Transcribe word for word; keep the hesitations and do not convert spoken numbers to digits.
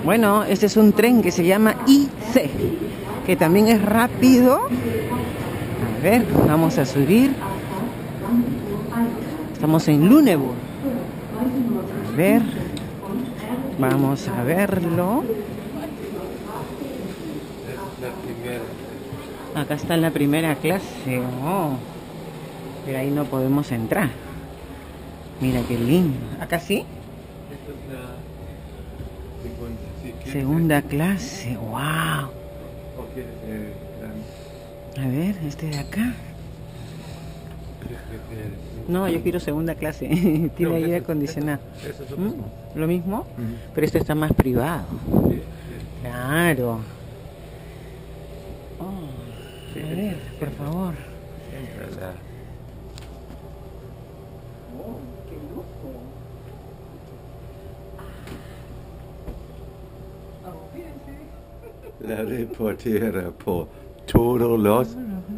Bueno, este es un tren que se llama I C, que también es rápido. A ver, vamos a subir. Estamos en Lüneburg. A ver, vamos a verlo. Acá está la primera clase. Oh, pero ahí no podemos entrar. Mira qué lindo. ¿Acá sí? Segunda clase. Wow. A ver, este de acá. No, yo quiero segunda clase. Tiene aire acondicionado. ¿Mm? ¿Lo mismo? Pero este está más privado. Claro. Oh, a ver, por favor. Oh, qué lujo. La reportera por Total Loss